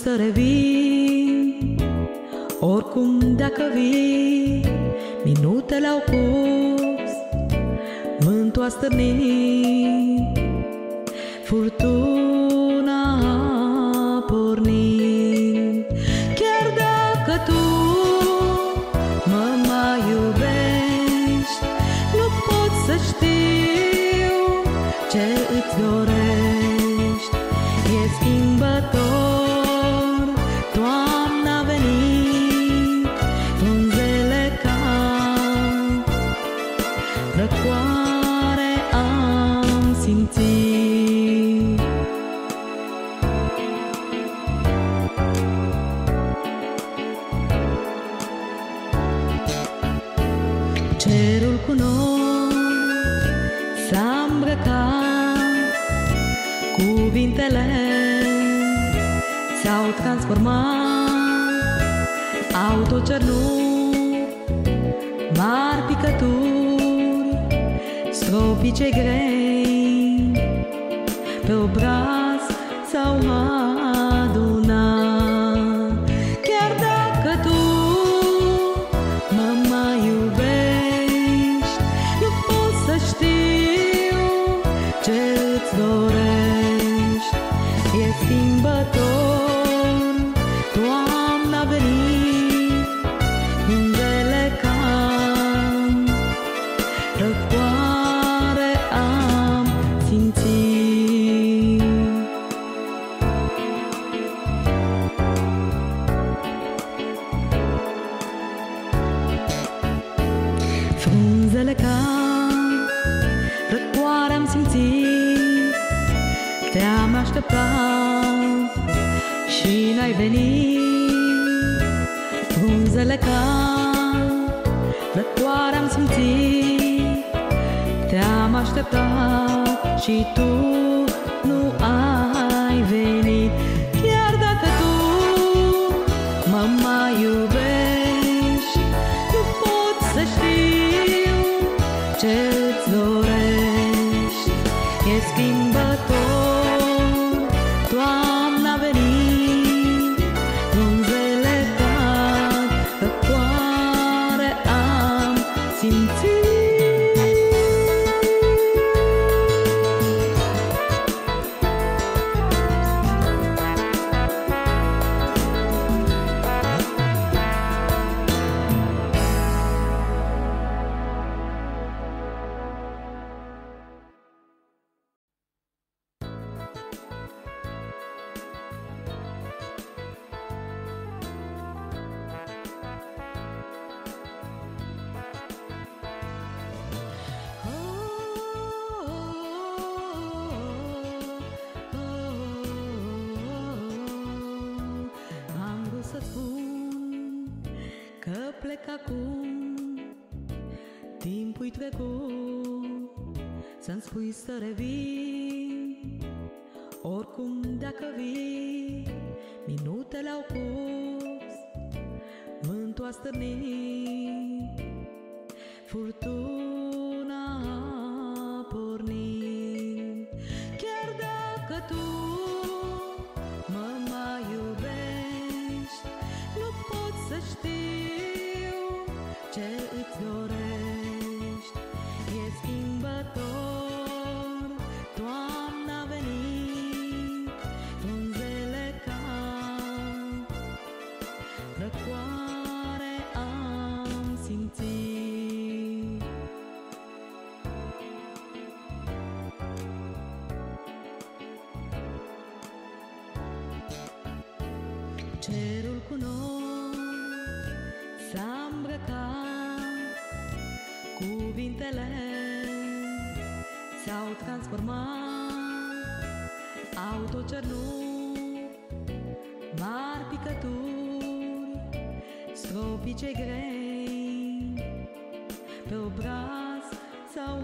să revin. Oricum dacă vii, minutele au curs, vântul a stârnit, furtuna a pornit. Chiar dacă tu mă mai iubești, nu pot să știu ce îți dorești. E schimbător, toamna a venit, frunzele cad, răcoare am simțit. Cerul cu nori s-a îmbrăcat, cuvintele s-au transformat, au tot cernut, mari picături, stropii cei grei, pe obraz s-au adunat. Chiar dacă tu mă mai iubești, nu pot să știu ce îți dorești. E schimbător, toamna a venit, frunzele cad, răcoare am simțit. Frunzele cad, răcoare am simțit, te-am așteptat și n-ai venit. Frunzele cad, răcoare am simțit, te-am așteptat și tu nu ai venit. Chiar dacă tu mă mai iubești, nu pot să știu ce îți dorești. E schimbător, toamna a venit, frunzele cad, răcoare am simțit. Că plec acum, timpul-i trecut, să-mi spui să revin. Oricum dacă vii, minutele au curs, vântul a stârnit, furtuna a pornit. Chiar dacă tu mă mai iubești, nu pot să știu ce îți dorești. E schimbător, toamna a venit, frunzele cad, răcoare am simțit. Cerul cu nori s-a îmbrăcat, cuvintele s-au transformat, au tot cernut, mari picături, stropii cei grei, pe obraz s-au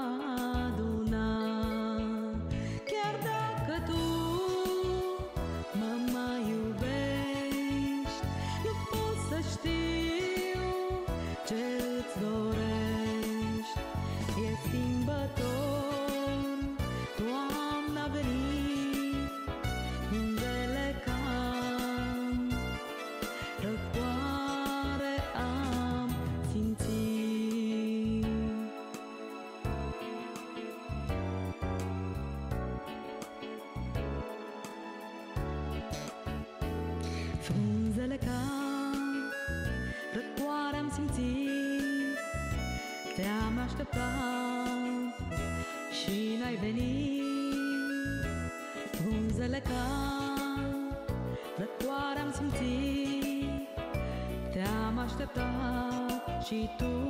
adunat. Chiar dacă tu mă mai iubești, nu pot să știu ce îți dorești. E schimbător, toamna a venit, frunzele cad, Frunzele cad, răcoare-am simțit, te-am așteptat și n-ai venit. Frunzele cad, răcoare-am simțit, te-am așteptat și tu